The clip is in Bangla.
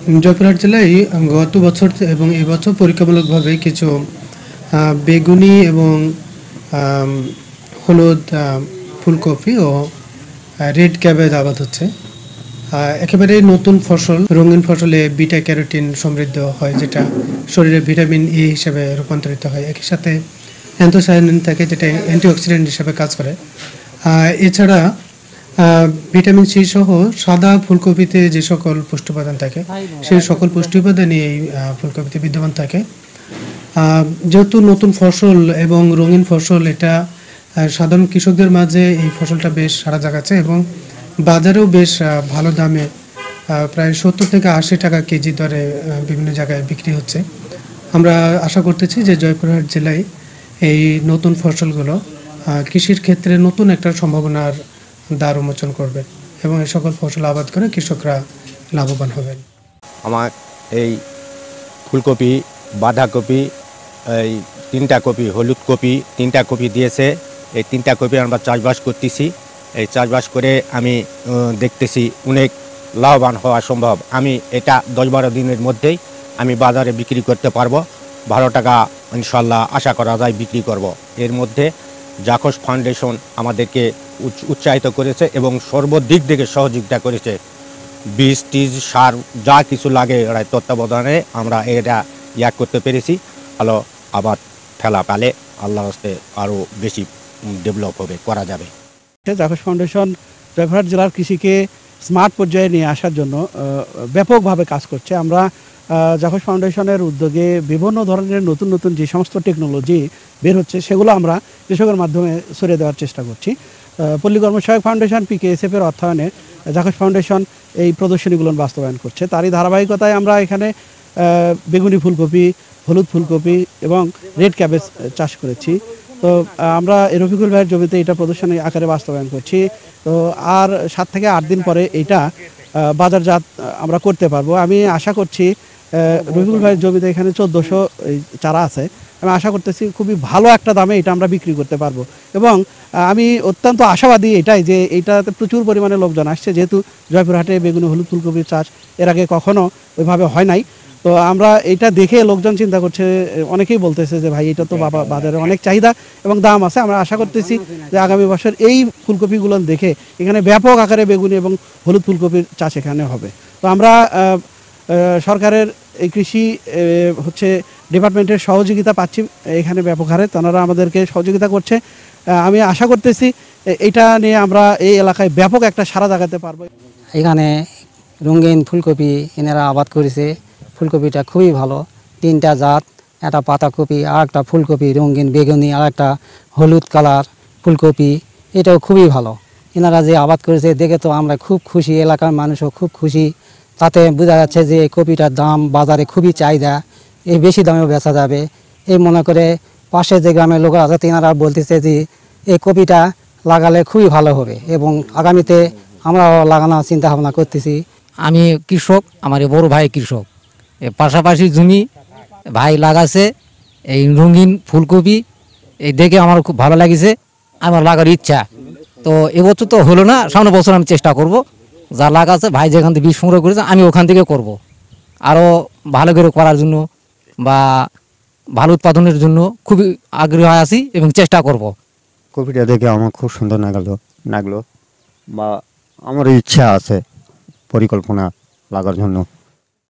জয়পুরহাট জেলায় গত বছর এবং এই বছর পরীক্ষামূলকভাবে কিছু বেগুনি এবং আম, হলুদ ফুলকপি ও রেড ক্যাবেজ আবাদ হচ্ছে। একেবারে নতুন ফসল, রঙিন ফসলে বিটা ক্যারোটিন সমৃদ্ধ হয়, যেটা শরীরে ভিটামিন ই হিসেবে রূপান্তরিত হয়। একই সাথে অ্যান্থোসায়ানিন থাকে, যেটা অ্যান্টিঅক্সিডেন্ট হিসেবে কাজ করে। এছাড়া ভিটামিন সি সহ সাদা ফুলকপিতে যে সকল পুষ্টি উপাদান থাকে, সেই সকল পুষ্টি উপাদানই এই ফুলকপিতে বিদ্যমান থাকে। যেহেতু নতুন ফসল এবং রঙিন ফসল, এটা সাধারণ কৃষকদের মাঝে এই ফসলটা বেশ সাড়া জাগাচ্ছে এবং বাজারেও বেশ ভালো দামে প্রায় 70 থেকে 80 টাকা কেজি দরে বিভিন্ন জায়গায় বিক্রি হচ্ছে। আমরা আশা করতেছি যে জয়পুরহাট জেলায় এই নতুন ফসলগুলো কৃষির ক্ষেত্রে নতুন একটা সম্ভাবনার দ্বার উন্মোচন করবে এবং এই সকল ফসল আবাদ করে কৃষকরা লাভবান হবেন। আমার এই ফুলকপি, বাঁধাকপি, এই 3টা কপি, হলুদ কপি 3টা কপি দিয়েছে। এই 3টা কপি আমরা চাষবাস করতেছি। এই চাষবাস করে আমি দেখতেছি অনেক লাভবান হওয়া সম্ভব। আমি এটা 10-12 দিনের মধ্যেই আমি বাজারে বিক্রি করতে পারবো। 12 টাকা ইনশাল্লাহ আশা করা যায় বিক্রি করব। এর মধ্যে জাখস ফাউন্ডেশন আমাদেরকে উৎসাহিত করেছে এবং সর্বদিক থেকে সহযোগিতা করেছে। বীজ টিজ সার যা কিছু লাগে তত্ত্বাবধানে আমরা এটা করতে পেরেছি। ভালো আবাদ ফেলা পেলে আল্লাহর হস্তে আরও বেশি ডেভেলপ হবে, করা যাবে। জাখস ফাউন্ডেশন জয়পুরহাট জেলার কৃষিকে স্মার্ট পর্যায়ে নিয়ে আসার জন্য ব্যাপকভাবে কাজ করছে। আমরা জাখস ফাউন্ডেশনের উদ্যোগে বিভিন্ন ধরনের নতুন নতুন যে সমস্ত টেকনোলজি বের হচ্ছে, সেগুলো আমরা কৃষকের মাধ্যমে ছড়িয়ে দেওয়ার চেষ্টা করছি। পল্লী কর্মসহায়ক ফাউন্ডেশন PKSF-এর অর্থায়নে জাখস ফাউন্ডেশন এই প্রদর্শনীগুলো বাস্তবায়ন করছে। তারই ধারাবাহিকতায় আমরা এখানে বেগুনি ফুলকপি, হলুদ ফুলকপি এবং রেড ক্যাবেজ চাষ করেছি। তো আমরা রফিকুল ভাইয়ের জমিতে এটা প্রদর্শনী আকারে বাস্তবায়ন করছি। তো আর 7 থেকে 8 দিন পরে এটা বাজারজাত আমরা করতে পারবো। আমি আশা করছি রফিকুল ভাইয়ের জমিতে এখানে 1400 চারা আছে। আমি আশা করতেছি খুবই ভালো একটা দামে এটা আমরা বিক্রি করতে পারবো এবং আমি অত্যন্ত আশাবাদী এটাই যে এইটাতে প্রচুর পরিমাণে লোকজন আসছে, যেহেতু জয়পুরহাটে বেগুনি হলুদ ফুলকপির চাষ এর আগে কখনো ওইভাবে হয় নাই। তো আমরা এটা দেখে লোকজন চিন্তা করছে, অনেকেই বলতেছে যে ভাই এটা তো বাজারে অনেক চাহিদা এবং দাম আছে। আমরা আশা করতেছি যে আগামী বছর এই ফুলকপিগুলো দেখে এখানে ব্যাপক আকারে বেগুনি এবং হলুদ ফুলকপির চাষ এখানে হবে। তো আমরা সরকারের এই কৃষি ডিপার্টমেন্টের সহযোগিতা পাচ্ছি এখানে ব্যাপক হারে, তারা আমাদেরকে সহযোগিতা করছে। আমি আশা করতেছি এটা নিয়ে আমরা এই এলাকায় ব্যাপক একটা সাড়া জাগাতে পারবো। এখানে রঙিন ফুলকপি এনারা আবাদ করেছে। ফুলকপিটা খুবই ভালো, 3টা জাত, একটা পাতাকপি, আর একটা ফুলকপি রঙিন বেগুনি, আর একটা হলুদ কালার ফুলকপি। এটাও খুবই ভালো। এনারা যে আবাদ করেছে দেখে তো আমরা খুব খুশি, এলাকার মানুষও খুব খুশি। তাতে বোঝা যাচ্ছে যে এই কপিটার দাম বাজারে খুবই চাহিদা, এই বেশি দামেও বেচা যাবে। এই মনে করে পাশে যে গ্রামের লোক আছে তেনারা বলতেছে যে এই কপিটা লাগালে খুবই ভালো হবে এবং আগামীতে আমরাও লাগানোর চিন্তা ভাবনা করতেছি। আমি কৃষক, আমার বড় ভাই কৃষক, পাশাপাশি জমি ভাই লাগাছে এই রঙিন ফুলকপি। এই দেখে আমার খুব ভালো লাগছে, আমার লাগার ইচ্ছা। তো এবছর তো হলো না, সামনের বছর আমি চেষ্টা করব। যা লাগাছে ভাই যেখান থেকে বীজ সংগ্রহ করেছে আমি ওখান থেকে করব, আরও ভালো করে করার জন্য বা ভালো উৎপাদনের জন্য খুবই আগ্রহী আছি এবং চেষ্টা করব। কপিটা দেখে আমার খুব সুন্দর লাগলো বা আমার ইচ্ছা আছে পরিকল্পনা লাগার জন্য।